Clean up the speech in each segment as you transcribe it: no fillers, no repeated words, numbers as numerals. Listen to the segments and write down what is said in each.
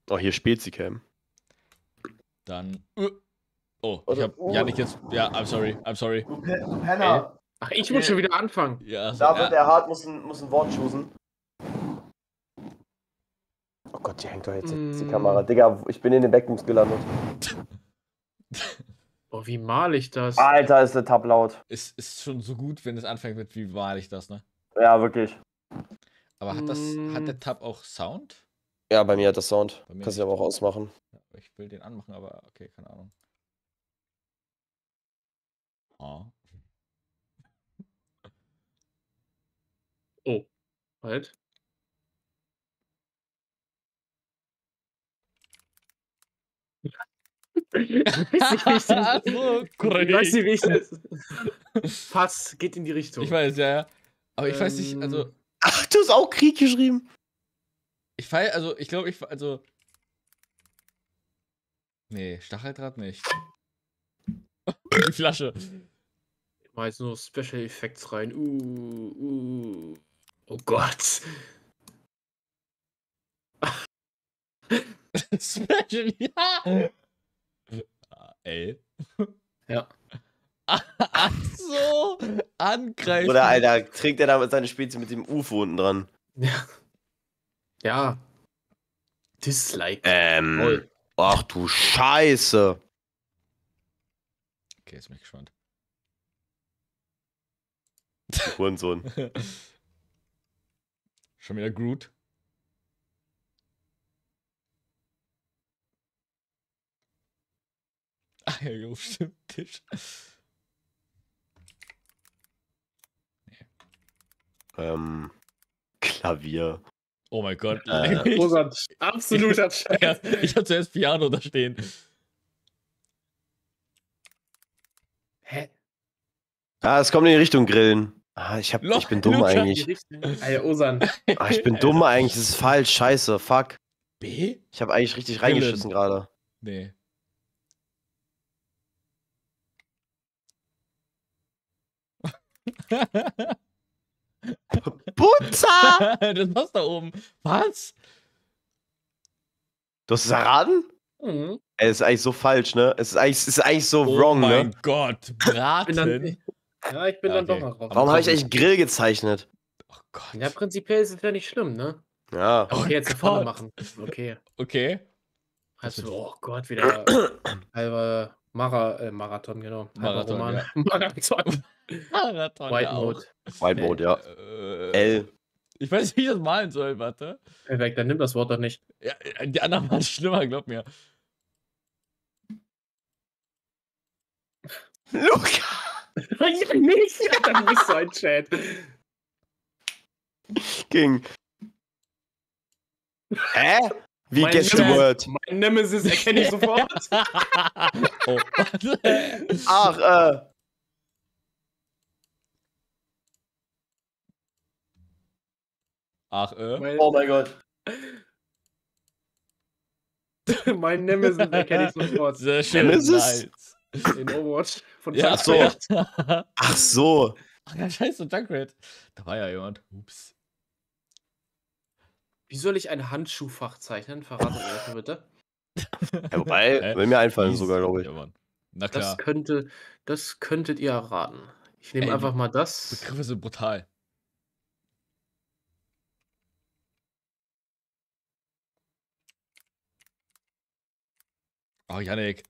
Oh, hier Spezi-Cam. Dann. Oh, ich hab Janik jetzt. Ja, I'm sorry. Du Penner. Ach, ich muss schon wieder anfangen. Ja, so, David, der Hart muss ein Wort choosen. Oh Gott, die hängt doch jetzt die Kamera. Digga, ich bin in den Backbooms gelandet. Oh, wie mal ich das? Alter, ist der Tab laut. Ist schon so gut, wenn es anfängt mit, wie wahl ich das, ne? Ja, wirklich. Aber hat der Tab auch Sound? Ja, bei mir hat das Sound. Bei mir Kannst du aber auch ausmachen. Ja, ich will den anmachen, aber okay, keine Ahnung. Oh. Oh, halt. Ich weiß nicht, wie ich das. Fast, geht in die Richtung. Ich weiß, ja. Aber ich weiß nicht, also. Ach, du hast auch Krieg geschrieben. Ich glaube, nee, Stacheldraht nicht. Die Flasche. Ich mache jetzt nur Special Effects rein. Oh Gott. Special, ja. L. Ja. Ach so. Angreifen. Oder, Alter, trägt er damit seine Spezie mit dem UFO unten dran? Ja. Ja. Dislike. Voll. Ach du Scheiße. Okay, jetzt bin ich gespannt. Hurensohn. Schon wieder Groot. Ach ja, jo, stimmt. Tisch. Klavier. Oh mein Gott. Oh Gott, absoluter Scheiß. Ich hab zuerst Piano da stehen. Hä? Ah, es kommt in die Richtung Grillen. Ah, ich bin dumm Luca. eigentlich. Alter, Osan. Ah, ich bin dumm eigentlich. Das ist falsch. Scheiße. Fuck. B? Ich habe eigentlich richtig reingeschissen gerade. Nee. Putzer! Das war's da oben. Was? Du hast es erraten? Mhm. Ey, ist eigentlich so falsch, ne? Es ist eigentlich so wrong, Oh mein ne? Gott. Braten. Ja, ich bin dann Okay. doch mal drauf. Warum habe ich eigentlich Grill gezeichnet? Oh Gott. Ja, prinzipiell ist es ja nicht schlimm, ne? Ja. Okay, jetzt Gott. vorne machen. Okay. Okay. Also, oh Gott, wieder halber Marathon, genau. Marathon, Roman. ja. Marathon. Marathon. White ja auch. Mode. Whiteboard, ja. L. Ich weiß nicht, wie ich das malen soll, warte. Perfekt, dann nimm das Wort doch nicht. Ja, die anderen waren schlimmer, glaub mir. Luca! Ja, nicht! Ja, dann bist du ein Chat. Ging. Hä? Wie Mein gets the Nemesis- word? Mein Nemesis erkenne ich sofort. Oh, warte. Ach, Ach, Oh mein Gott. Mein Nemesis erkenne ich sofort. Sehr schön. Nemesis? Nice. In Overwatch von Ja, Ach so. ja. Ach so. Ach ja, scheiße, Junkrat. Da war ja jemand. Ups. Wie soll ich ein Handschuhfach zeichnen? Verrate mir das bitte. Ja, wobei, will mir einfallen sogar, glaube ich. Ja, Mann. Na klar. Das könntet ihr erraten. Ich nehme Ey, einfach mal das. Begriffe sind brutal. Oh, Yannick.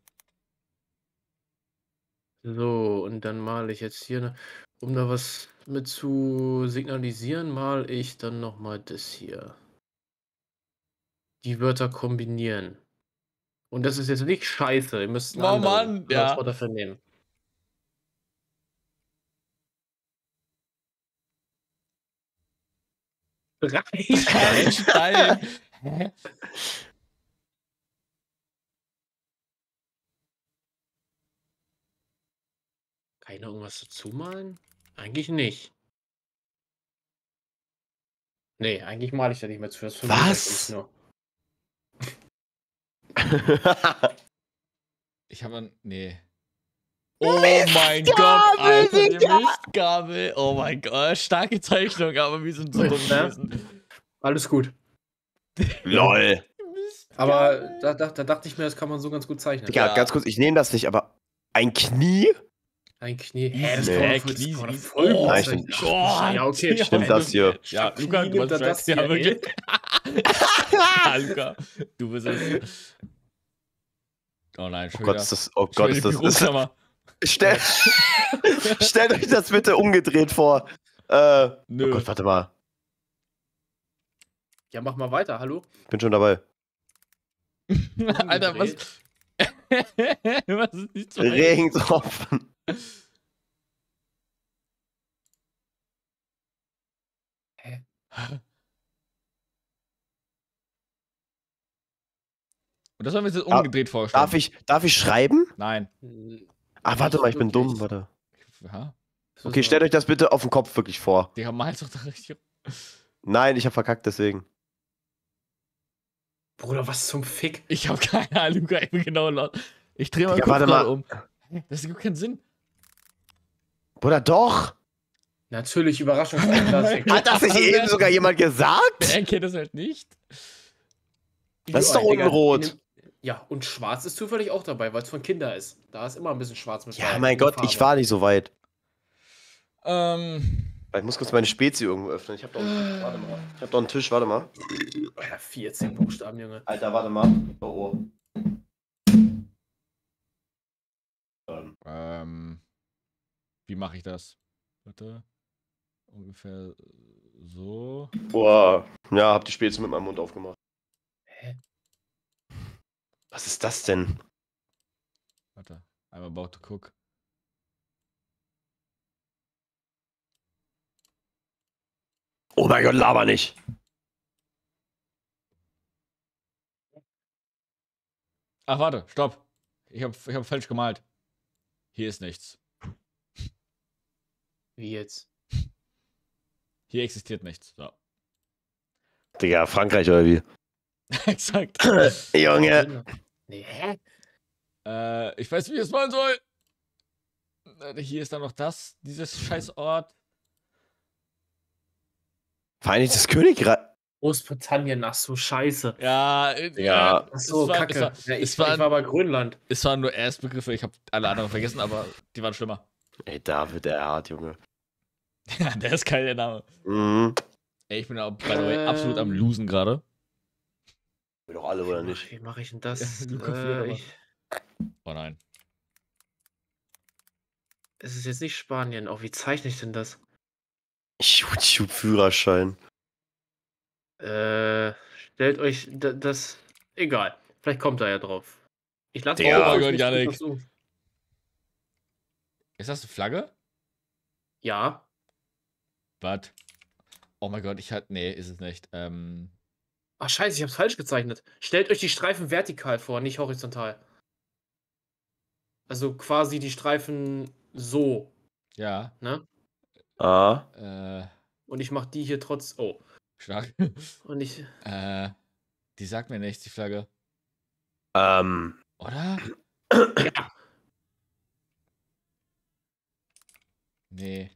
So, und dann male ich jetzt hier, um da was mit zu signalisieren, male ich dann nochmal das hier. Die Wörter kombinieren. Und das ist jetzt nicht scheiße. Ihr müsst ein Oh anderes Mann, ja. Wort dafür nehmen. Ein Stein. Hä? Kann ich noch irgendwas dazu malen? Eigentlich nicht. Nee, eigentlich male ich da nicht mehr zu. Das verwirrt Was? mich nur. Ich habe ein. Nee. Oh mein Gott, Alter, die Mistgabel. Oh mein Gott, starke Zeichnung, aber wir sind so dumm Ja. gewesen. Alles gut. LOL. Aber da dachte ich mir, das kann man so ganz gut zeichnen. Digga, Ja. ganz kurz, ich nehme das nicht, aber ein Knie? Ein Knie. Hä, das Nee. kann man Hä, voll, Knie das kann man sieht- voll gut Oh, Nein, zeichnen. stimmt. Ach, ja, okay. Ja, Stimmt das hier? Ja, Knie Luca, du nimmt hast er das recht. Ja, hier, wirklich. Ja, Luca, du bist es. Oh nein, Oh schon Gott, wieder. ist das. Oh Schon Gott, wieder ist die das. Büroklammer. Stellt euch das bitte umgedreht vor. Oh Nö. Gott, warte mal. Ja, mach mal weiter, hallo? Bin schon dabei. Alter, was? Umgedreht. Was ist nicht so? Regentropfen. Und das haben wir jetzt umgedreht vorgestellt. Darf ich schreiben? Nein. Ach, warte Nicht mal, ich bin wirklich. dumm, warte. Ja, Okay, stellt euch das bitte auf den Kopf wirklich vor. Digga, mal's doch da richtig. Nein, ich hab verkackt, deswegen. Bruder, was zum Fick? Ich hab keine Ahnung, Luca, ich bin genau laut. Ich dreh mal Digga, kurz warte gerade mal. um. Das gibt keinen Sinn. Bruder, doch! Natürlich, Überraschungseinlassung. Hat das nicht eben sogar jemand gesagt? Er kennt das halt nicht. Das ist doch unten rot. Ja, und schwarz ist zufällig auch dabei, weil es von Kinder ist. Da ist immer ein bisschen schwarz mit Ja, bei, mein in der Gott, ich Farbe. war nicht so weit. Ähm, Ich muss kurz meine Spezi irgendwo öffnen. Ich hab doch einen Tisch, warte mal. Ich hab doch einen Tisch, warte mal. Ja, 14 Buchstaben, Junge. Alter, warte mal. Oh, wie mache ich das? Warte. Ungefähr so. Boah. Ja, hab die Spezi mit meinem Mund aufgemacht. Hä? Was ist das denn? Warte. I'm about to cook. Oh mein Gott, laber nicht. Ach, warte, stopp. Ich hab falsch gemalt. Hier ist nichts. Wie jetzt? Hier existiert nichts. So. Digga, Frankreich oder wie? Exakt. Junge. Nee, hä? Ich weiß, wie ich es malen soll. Hier ist dann noch dieses Scheißort. Vereinigtes Königreich. Großbritannien, ach so, scheiße. Ja, Ja. Ach so, Kacke. Ja, ich war bei Grönland. Es waren nur Erstbegriffe, ich habe alle anderen vergessen, aber die waren schlimmer. Ey, David, der hart, Junge. Ja, der ist kein der Name. Mhm. Ey, ich bin auch, by the way, absolut am Losen gerade. Wir doch alle, oder nicht? Wie mache ich denn das? Ja, Luca führt aber. Ich, Oh nein. es ist jetzt nicht Spanien. Oh, wie zeichne ich denn das? YouTube-Führerschein. Stellt euch das. Egal. Vielleicht kommt er ja drauf. Ich lasse Digga. Oh mein Gott, Janik. Ist das eine Flagge? Ja. Was? Oh mein Gott, nee, ist es nicht. Ach, scheiße, ich hab's falsch gezeichnet. Stellt euch die Streifen vertikal vor, nicht horizontal. Also quasi die Streifen so, Ja. ne? Ah. Und ich mach die hier trotz. Oh. Stark. Und ich. Die sagt mir nichts, die Flagge. Ähm. Oder? Nee.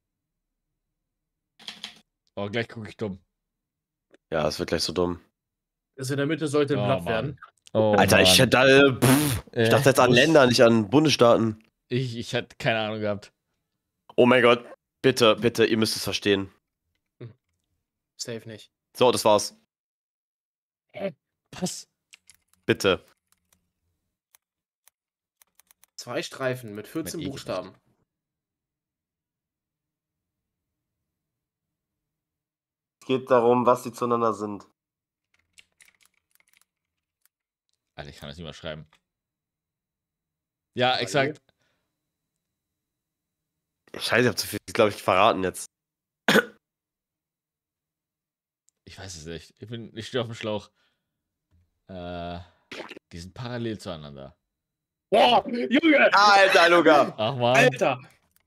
Oh, gleich gucke ich dumm. Ja, es wird gleich so dumm. Das in der Mitte sollte ein Oh, Blatt Mann. werden. Oh, Alter, ich dachte jetzt an Länder, nicht an Bundesstaaten. Ich hätte keine Ahnung gehabt. Oh mein Gott. Bitte, bitte, ihr müsst es verstehen. Safe nicht. So, das war's. Was? Bitte. 2 Streifen mit 14 Mein Buchstaben. Es geht darum, was die zueinander sind. Alter, ich kann das nicht mal schreiben. Ja, exakt. Scheiße, ich hab zu viel, glaube ich, verraten jetzt. Ich weiß es nicht. Ich stehe auf dem Schlauch. Die sind parallel zueinander. Boah, Junge! Alter, Luca. Ach man. Alter!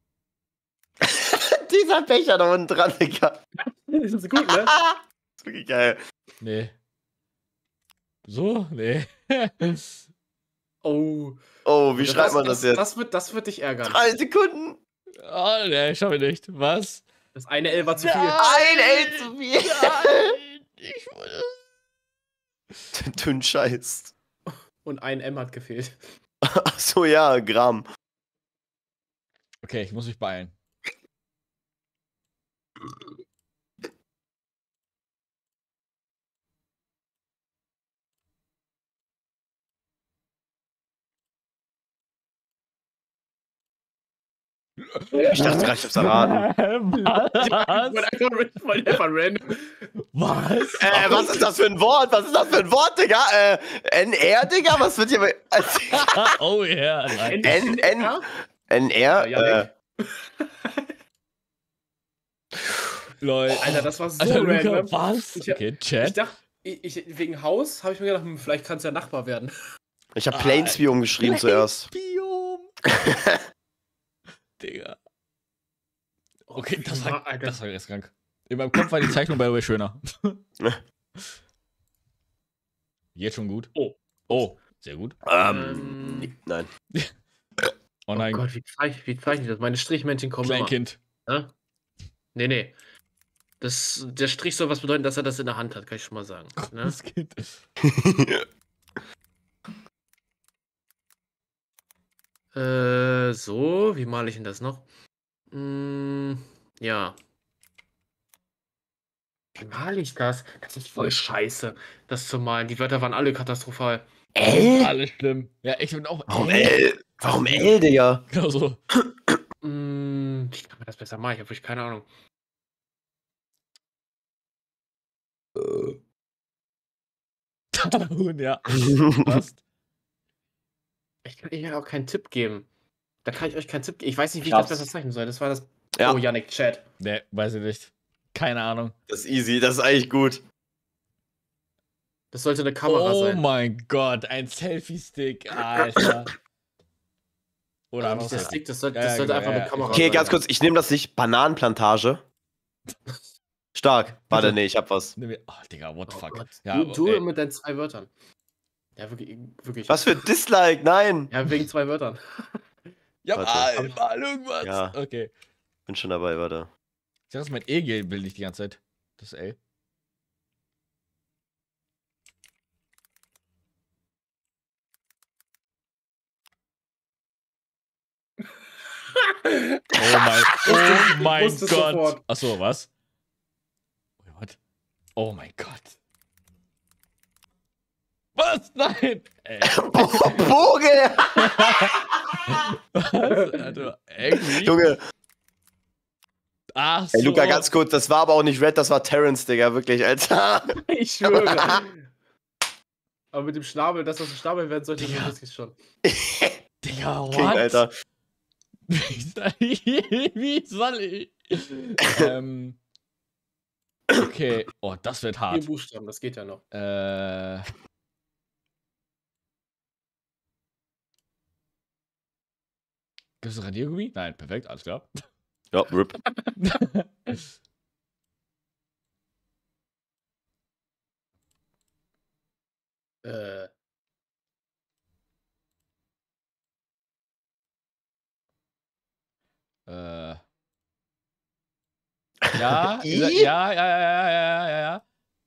Dieser Becher da unten dran, Digga. Das ist gut, ne? Das ist wirklich geil. Nee. So? Nee. Oh. Oh, wie schreibt man das jetzt? Das wird dich ärgern. 3 Sekunden. Oh, nee, schau mir nicht. Was? Das eine L war zu viel. Ein L zu viel. Nein, ich wollte. Dünn scheißt. Und ein M hat gefehlt. Achso, ja, Gramm. Okay, ich muss mich beeilen. Ich dachte gerade, ich hab's erraten. Was? Wollte einfach random. Was? Was ist das für ein Wort? Was ist das für ein Wort, Digga? NR, Digga? Was wird hier... Oh ja. Yeah, NR? Ja, Lol. Alter, das war so Alter, Luca, random. was? Okay, Ich Chat. dachte, wegen Haus habe ich mir gedacht, vielleicht kann es ja Nachbar werden. Ich hab Planesbiom geschrieben zuerst. Biom. Digga. Okay, das war jetzt krank. In meinem Kopf war die Zeichnung by the way schöner. Jetzt schon gut. Oh, sehr gut. Nein. Oh nein, Oh Gott, wie zeichne ich das? Meine Strichmännchen kommen immer. Kleinkind. Ne? Nee. Der Strich soll was bedeuten, dass er das in der Hand hat, kann ich schon mal sagen. Ne? Das Kind. So, wie male ich denn das noch? Ja. Wie male ich das? Das ist voll scheiße, das zu malen. Die Wörter waren alle katastrophal. Alles schlimm. Ja, ich bin auch. Warum L? Warum L, Digga? Genau so. Wie kann man das besser machen? Ich habe wirklich keine Ahnung. Ja. Passt. Ich kann Ihnen auch keinen Tipp geben. Da kann ich euch keinen Tipp geben. Ich weiß nicht, wie ich das besser zeichnen soll. Das war das. Ja. Oh, Yannick, Chat. Ne, weiß ich nicht. Keine Ahnung. Das ist easy, das ist eigentlich gut. Das sollte eine Kamera Oh sein. mein Gott, ein Selfie-Stick, Alter. Oder Aber einfach nicht der so. Stick, das sollte Ja, genau, einfach ja, eine Kamera Okay, sein. ganz kurz, ich nehme das nicht. Bananenplantage. Stark. Warte, nee, ich hab was. Oh, Digga, what the Oh fuck. Gott. Ja, du ey. mit deinen 2 Wörtern. Ja, wirklich. Was für Dislike? Nein. Ja, wegen 2 Wörtern. Ja, Warte. mal irgendwas. Ja. Okay. Bin schon dabei, warte. Ich dachte, mein E bilde ich die ganze Zeit. Das L. Oh mein wusste Gott. sofort. Achso, was? Wait, what? Oh mein Gott. Was? Nein! Ey. Vogel! Was? Alter, angry? Junge. Ach so. Ey, Luca, ganz kurz, das war aber auch nicht Red, das war Terrence, Digga, wirklich, Alter. Ich schwöre. Aber mit dem Schnabel, dass das ein Schnabel werden sollte, Ja. wusste ich schon. Digga, what? King, Alter. Wie soll ich? Okay. Oh, das wird 4 hart. Buchstaben, das geht ja noch. Gibt es Radiergummi? Nein, perfekt, alles klar. Ja, RIP. Äh, Ja, I? ja.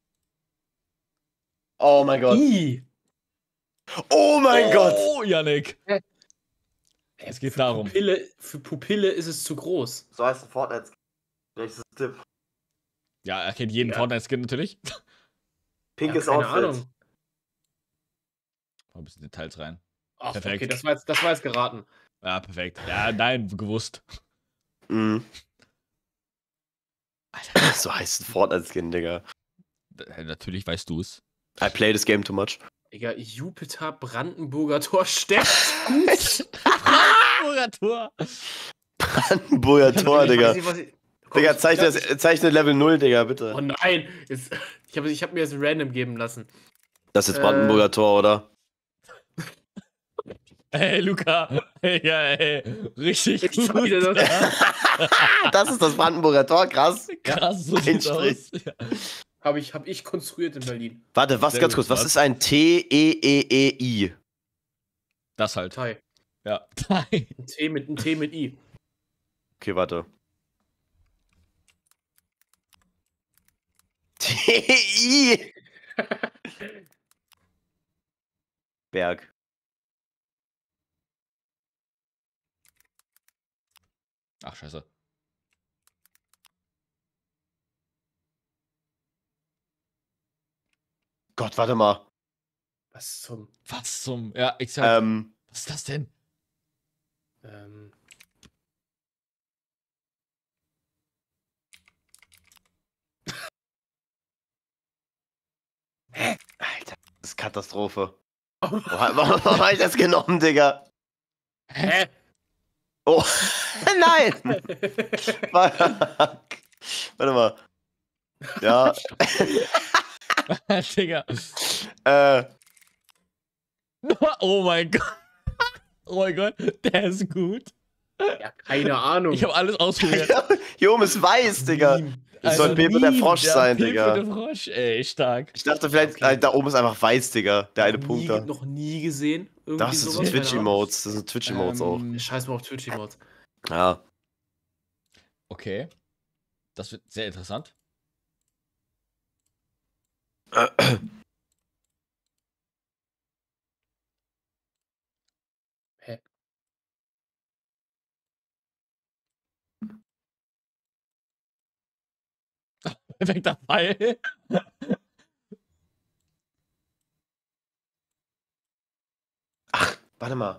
Oh mein Gott. I. Oh mein Gott. Oh, Yannick. Es geht darum. Für Pupille ist es zu groß. So heißt ein Fortnite. Nächstes Tipp. Ja, er kennt jeden Ja. Fortnite-Skin natürlich. Pinkes keine Outfit. Ahnung. Mal ein bisschen Details rein. Ach, Perfekt. okay, das war jetzt geraten. Ja, perfekt. Ja, nein, gewusst. Mhm. Alter, So heißt ein Fortnite-Skin, Digga. natürlich weißt du es. I play this game too much. Digga, Jupiter, Brandenburger Tor, stärkt gut. Brandenburger Tor. Brandenburger Tor, Digga. Digga, Komm, zeichne Level 0, Digga, bitte. Oh nein, ich hab mir das random geben lassen. Das ist Brandenburger Tor, oder? Ey, Luca. Ja, ey. Richtig Ich gut. zeige das. Das ist das Brandenburger Tor, krass. Krass, so Ein sieht's Strich. aus. Ja. Hab ich konstruiert in Berlin. Warte, was Sehr ganz gut, kurz, was was? ist ein T-E-E-E-I? Das halt. Thai. Ja. Ein T mit I. Okay, warte. T-I. Berg. Ach, scheiße. Gott, warte mal. Was zum. Was zum. Ja, ich sag. Ähm, Was ist das denn? Ähm, Alter, das ist Katastrophe. Warum habe ich das genommen, Digga? Hä? Oh, nein! Fuck. Warte mal. Ja. Digga. äh, Oh mein Gott. Oh mein Gott, der ist gut. Ja, keine Ahnung. Ich habe alles ausprobiert. hier oben ist weiß, Digga. Das soll Pepe der Frosch sein, Digga. Pepe der Frosch, ey, stark. Ich dachte vielleicht, Okay. da oben ist einfach weiß, Digga. Der eine Noch Punkt nie, da. noch nie gesehen. Irgendwie Das sind so sowas, keine Ahnung. Twitch-Emotes. Das sind Twitch-Emotes auch. Scheiß mal auf Twitch-Emotes. Ja. Okay. Das wird sehr interessant. Hä? Perfekter Pfeil. Ach, warte mal.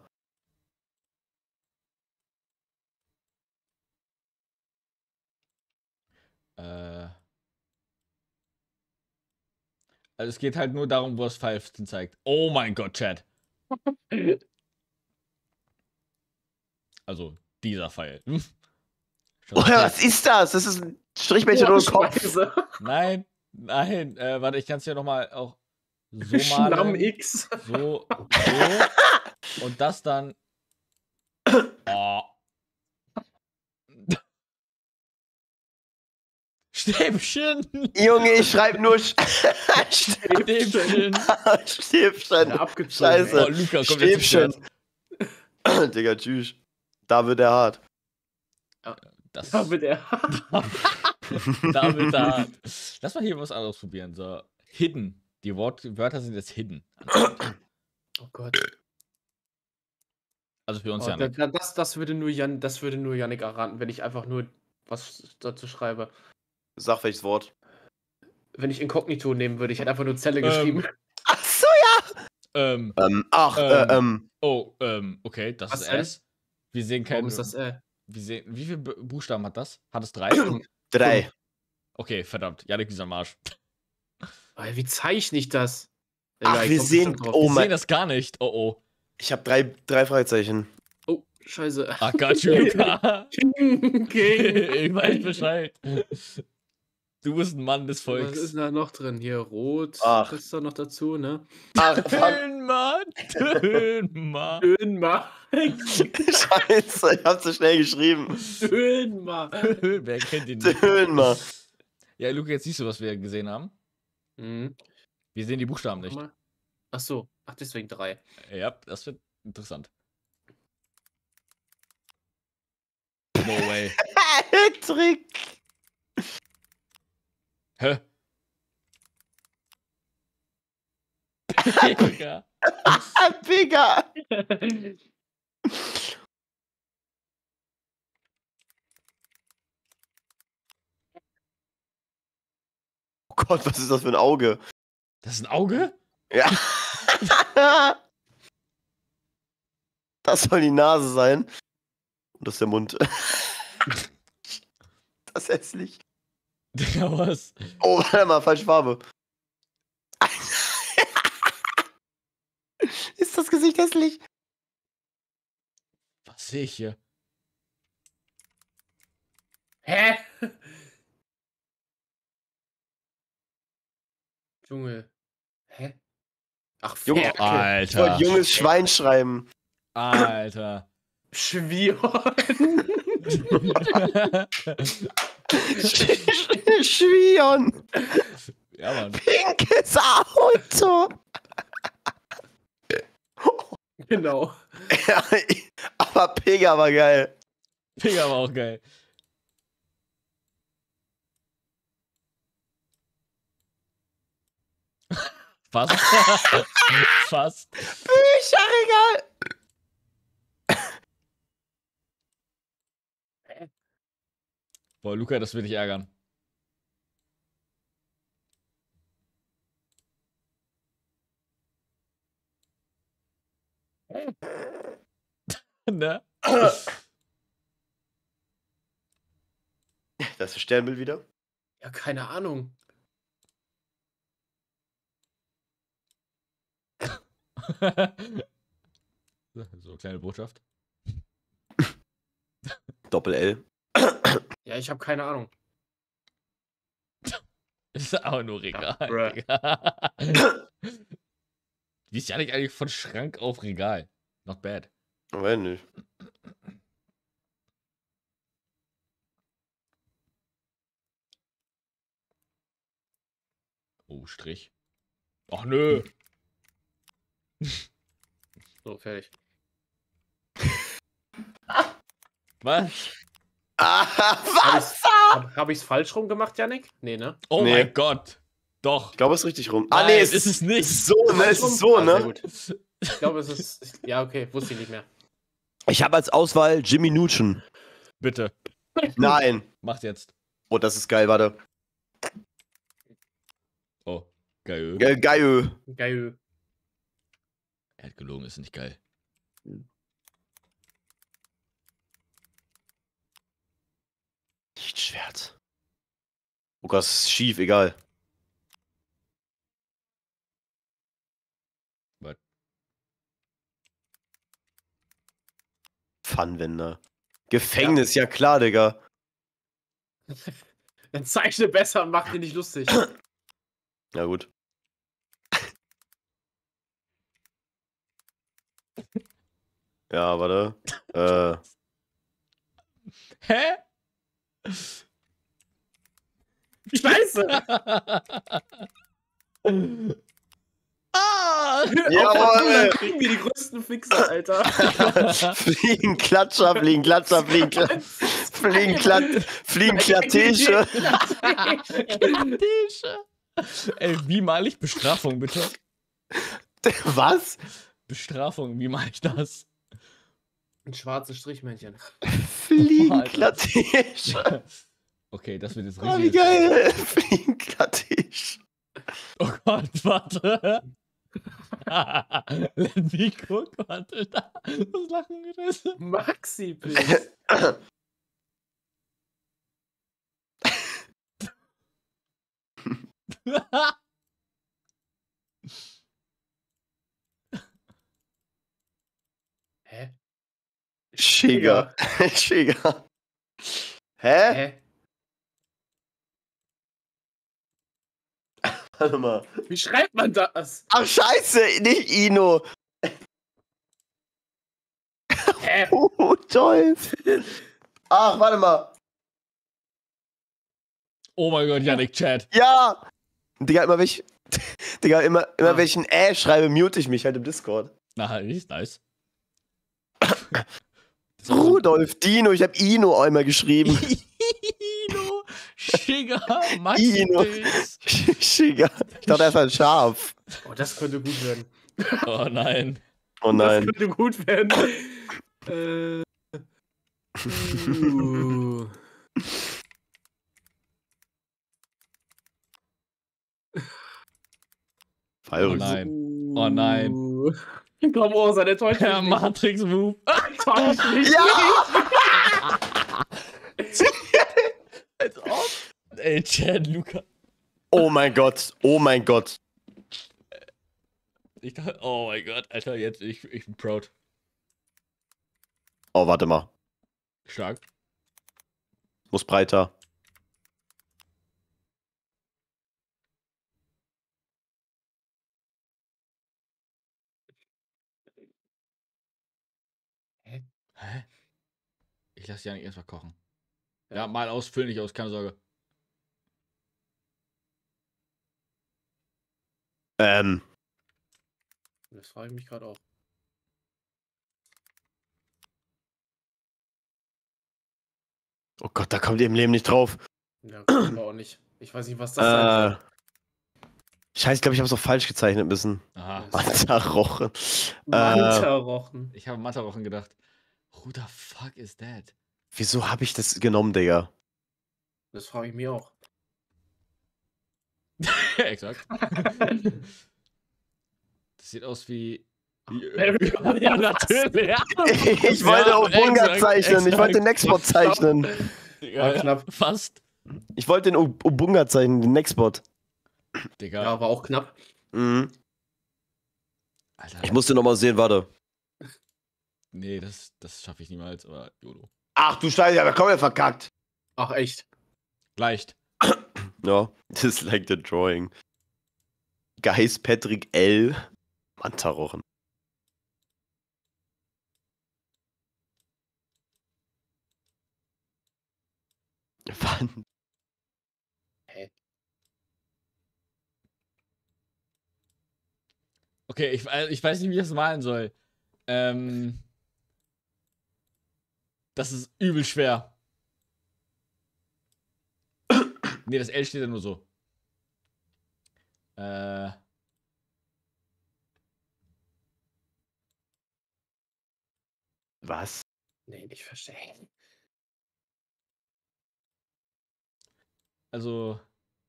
Also es geht halt nur darum, wo das Pfeilchen zeigt. Oh mein Gott, Chat. Also, dieser Pfeil. Oh, was ist das? Das ist ein Strichmännchen ohne Kopf. Scheiße. Nein, nein, warte, ich kann es ja nochmal auch so Schlamm malen. X. So. Und das dann. Oh. Stäbchen! Junge, ich schreibe nur Stäbchen! Stäbchen. Abgezogen. Scheiße. Oh, Luca kommt jetzt Stäbchen. Stäbchen. Digga, tschüss. Da wird er hart. Das, Da wird er. da wird er hart. Lass mal hier was anderes probieren. So, hidden. Die Wörter sind jetzt hidden. Oh Gott. Also für uns Oh, ja nicht. das würde nur Yannick erraten, wenn ich einfach nur was dazu schreibe. Sag welches Wort. Wenn ich Inkognito nehmen würde, ich hätte einfach nur Zelle geschrieben. Ach so, Okay, das Was ist denn? S. Wir sehen Warum keinen. ist das Wie viele Buchstaben hat das? Hat es 3? 3. Okay, verdammt. Janik, dieser Marsch. Wie zeichne ich das? Ach, ich wir komm sehen. bestimmt drauf. Oh Wir sehen mein. das gar nicht. Oh oh. Ich habe drei Fragezeichen. Oh, scheiße. I got you, Luca. Okay. Ich weiß Bescheid. Du bist ein Mann des Was Volks. ist da noch drin? Hier, rot. Ach. Das ist da noch dazu, ne? Ach, fuck. Dönmer, Dönmer. Dönma. Scheiße, ich hab zu schnell geschrieben. Dönma. Wer kennt ihn nicht? Dönmer. Ja, Luca, jetzt siehst du, was wir gesehen haben. Hm. Wir sehen die Buchstaben nicht. Ach so. Ach, deswegen 3. Ja, das wird interessant. No way. Trick. Hä? Digga. Digga. Oh Gott, was ist das für ein Auge? Das ist ein Auge? Ja. Das soll die Nase sein. Und das ist der Mund. Das ist hässlich. Digga, was? Oh, warte mal, falsche Farbe. Ist das Gesicht hässlich? Was sehe ich hier? Hä? Junge. Hä? Ach, Junge, Ferkel. Ich wollte Alter. junges Schwein schreiben. Alter. Schwier. Schwion. Ja, Mann. Pinkes Auto. Genau. Ja, aber Pega war geil. Digga, war auch geil. Was? Fast. Bücherregal! Boah, Luca, das wird dich ärgern. Ne? Das ist Sternbild wieder. Ja, keine Ahnung. So, kleine Botschaft. Doppel-L. Ja, ich habe keine Ahnung. Ist auch nur Regal. bruh. Digga. Wie ist ja nicht eigentlich von Schrank auf Regal? Not bad. Wenn nicht. Oh, Strich. Ach nö. So, fertig. Was? Ah, was? Hab ich's falsch rum gemacht, Yannick? Nee, ne? Oh Nee. mein Gott. Doch. Ich glaube, es ist richtig rum. Nein, nee, ist es nicht. ist so, ne? Es ist so, Ah, sehr ne? gut. Ich glaube, es ist. Ja, okay, wusste ich nicht mehr. Ich habe als Auswahl Jimmy Neutron. Bitte. Nein. Macht jetzt. Oh, das ist geil, warte. Oh, geil. Geil. Geil. Er hat gelogen, ist nicht geil. Lichtschwert. Oh Gott, es ist schief, egal. Was? Pfannwender. Gefängnis, ja klar, Digga. Dann zeichne besser und mach dir nicht lustig. Ja, gut. Ja, warte. Hä? Scheiße! Ah! Jawohl! Kriegen wir die größten Fixer, Alter. Fliegen, Klatscher, fliegen, Klatscher, fliegen, fliegen, Klatesche. Ey, wie mal ich Bestrafung, bitte? Was? Bestrafung, wie mache ich das? Ein schwarzes Strichmännchen. Fliegen, Alter. Klatesche. Okay, das wird jetzt Oh, wie richtig. geil. Fliegen, Klatesche. Oh Gott, warte. Let me guck, warte. Das Lachen gerissen. Maxi, bitte. Hä? Schigger. Schigger. Hä? Hä? Warte mal. Wie schreibt man das? Ach, scheiße, nicht Ino. Hä? Rudolf. Ach, warte mal. Oh mein Gott, Yannick, Chat. Ja. Digga, immer wenn ich ein schreibe, mute ich mich halt im Discord. Na, ist nice. Rudolf, Dino, ich hab Ino einmal geschrieben. Ino, Schigger, Maxi Ino. Pilz. Schigger. Ich dachte, er ist ein Schaf. Oh, das könnte gut werden. Oh nein. Oh Das nein. könnte gut werden. Oh Fallrücks. nein. Oh nein. Komm, Osa, der täuscht Der mich nicht. Matrix-Move. Täuscht mich Ja! Als ob. Ey, Chat, Luca. Oh mein Gott. Oh mein Gott. Ich dachte, oh mein Gott, Alter, jetzt, ich bin proud. Oh, warte mal. Stark. Muss breiter. Hä? Ich lasse Janik erstmal kochen. Ja, mal aus, füll nicht aus, keine Sorge. Das frage ich mich gerade auch. Oh Gott, da kommt ihr im Leben nicht drauf. Ja, aber auch nicht. Ich weiß nicht, was das sein soll. Scheiße, ich glaube, ich habe es auch falsch gezeichnet müssen. Aha. Mantarochen. Mantarochen. Ich habe Mantarochen gedacht. Who the fuck is that? Wieso habe ich das genommen, Digga? Das frage ich mich auch. Exakt. Das sieht aus wie. Ja, natürlich. Ja. Ich wollte Ja, Obunga exakt, zeichnen. Ich wollte den exakt. Nextbot zeichnen. Digga, War knapp. Fast. Ich wollte den Obunga zeichnen, den Nextbot. Digga. Ja, war auch knapp. Mhm. Alter. Ich musste nochmal sehen, warte. Nee, das schaffe ich niemals, aber YOLO. Ach du Scheiße, aber komm, er verkackt. Ach, echt? Leicht. Ja, just like the drawing. Geis Patrick L. Mantarochen. Wann? Okay, ich weiß nicht, wie ich das malen soll. Das ist übel schwer. Nee, das L steht ja nur so. Was? Nee, nicht verstehen. Also.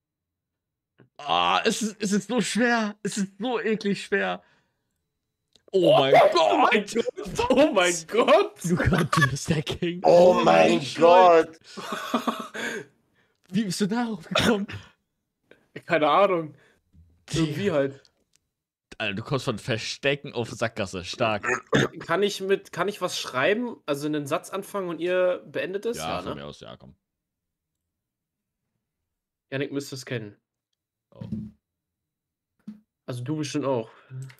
Ah, es ist so schwer. Es ist so eklig schwer. Oh mein Gott! Oh mein Gott! Luca, du bist der King. Oh mein Gott! Wie bist du darauf gekommen? Keine Ahnung. Irgendwie halt. Alter, du kommst von Verstecken auf Sackgasse. Stark. Kann ich was schreiben, also einen Satz anfangen und ihr beendet es? Ja, Ja, von ne? mir aus, ja, komm. Janik müsste es kennen. Oh. Also du bestimmt auch.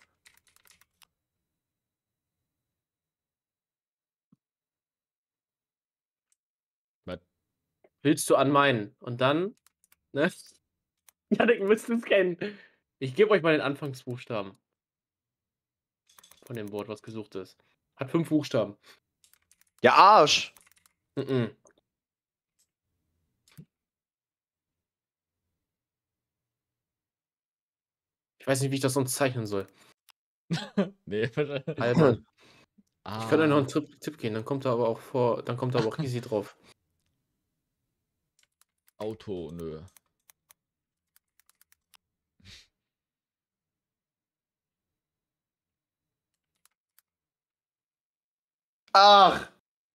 Was? Willst du an meinen? Und dann, ne? Janik müsste es kennen. Ich gebe euch mal den Anfangsbuchstaben. Von dem Wort, was gesucht ist. Hat 5 Buchstaben. Ja, Arsch! Mhm. Ich weiß nicht, wie ich das sonst zeichnen soll. Nee, Albern. Ah. Ich könnte noch einen Tipp geben, dann kommt er aber auch easy drauf. Auto, nö. Ach!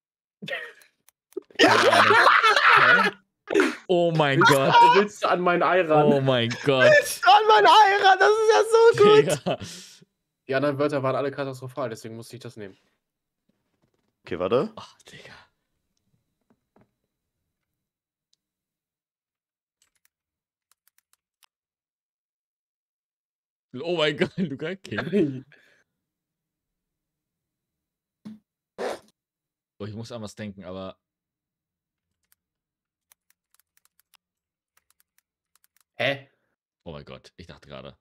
Oh mein Gott. Willst du an mein Ei ran? Oh mein Gott. An mein Heirat, das ist ja so gut! Digga. Die anderen Wörter waren alle katastrophal, deswegen musste ich das nehmen. Okay, warte. Ach, Digga. Oh mein Gott, Luca King. Oh, ich muss an was denken, aber. Hä? Oh mein Gott, ich dachte gerade.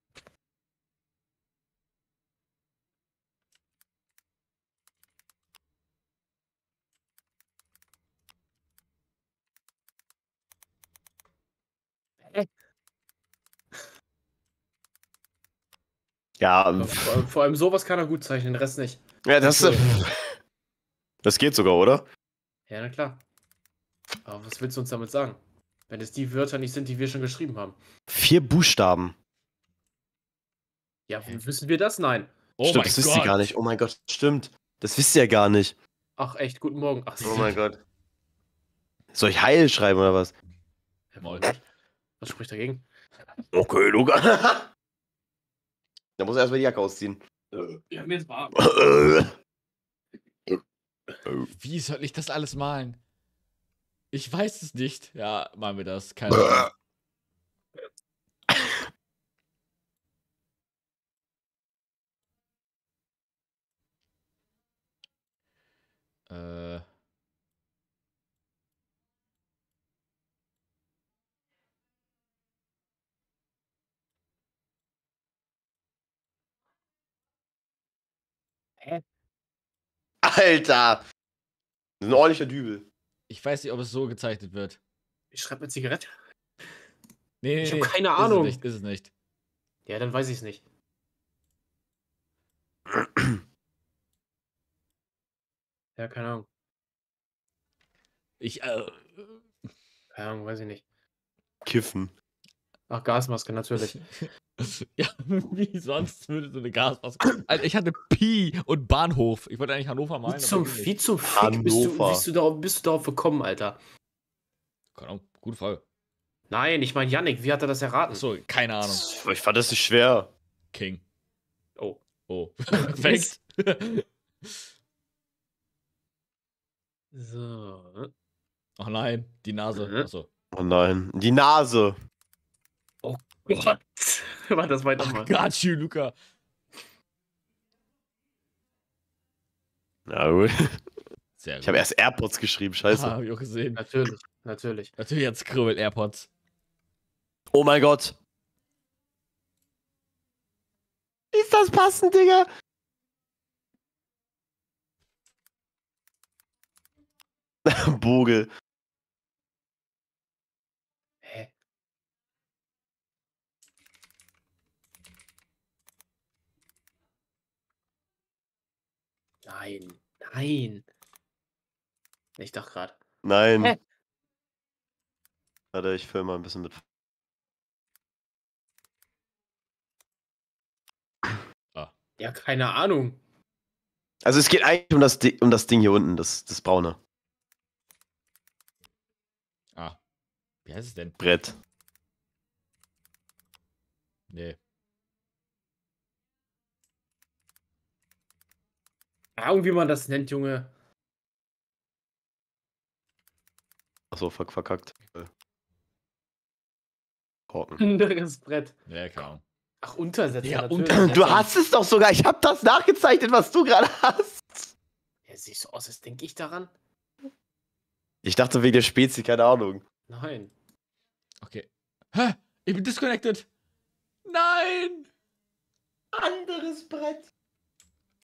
Ja, Vor allem sowas kann er gut zeichnen, den Rest nicht. ja, das geht sogar, oder? Ja, na klar. Aber was willst du uns damit sagen? Wenn es die Wörter nicht sind, die wir schon geschrieben haben. 4 Buchstaben. Ja, wissen wir das? Nein. Oh Stimmt, mein das wisst ihr Gott. gar nicht. Oh mein Gott, stimmt. Das wisst ihr ja gar nicht. Ach, echt, guten Morgen. Ach, Oh mein Gott. Soll ich Heil schreiben oder was? Maul. Was spricht dagegen? Okay, Luca. Da muss er erstmal die Jacke ausziehen. Ja, mir ist warm. Wie soll ich das alles malen? Ich weiß es nicht. Ja, malen wir das. Keine Ahnung. Hä? Alter! Das ist ein ordentlicher Dübel. Ich weiß nicht, ob es so gezeichnet wird. Ich schreibe eine Zigarette. Nee, Ich hab keine Ahnung. Ist es nicht. Ja, dann weiß ich es nicht. Ja, keine Ahnung. Keine Ahnung, weiß ich nicht. Kiffen. Ach, Gasmaske, natürlich. Ja, wie sonst würde so eine Gasmaske. Alter, ich hatte Pi und Bahnhof. Ich wollte eigentlich Hannover malen. Wie zum Fick bist du darauf gekommen, Alter? Keine Ahnung, gute Frage. Nein, ich meine Yannick, wie hat er das erraten? Achso, keine Ahnung. Ich fand das nicht schwer. King. Oh. Oh. Perfekt. So. Ach nein, die Nase. Mhm. Achso. Oh nein. Die Nase. Oh Gott. Warte, das weitermachen. Got you, Luca. Na gut. Sehr gut. Ich habe erst AirPods geschrieben, scheiße. Hab ich auch gesehen. Natürlich, natürlich. Natürlich jetzt Kribbel AirPods. Oh mein Gott. Ist das passend, Digga? Bogel. Hä? Nein, nein. Ich dachte gerade. Nein. Hä? Warte, ich filme mal ein bisschen mit. Ja, keine Ahnung. Also es geht eigentlich um das Ding hier unten, das braune Ah. Wie heißt es denn? Brett. Nee. Ahnung, wie man das nennt, Junge. Achso, verkackt. Korken. Anderes Brett. Ja, keine Ahnung. Ach, Untersetzer. Ja, natürlich. Du hast es doch sogar. Ich habe das nachgezeichnet, was du gerade hast. Ja, siehst so aus, als denke ich daran. Ich dachte wegen der Spezi, keine Ahnung. Nein. Okay. Hä? Ich bin disconnected. Nein! Anderes Brett.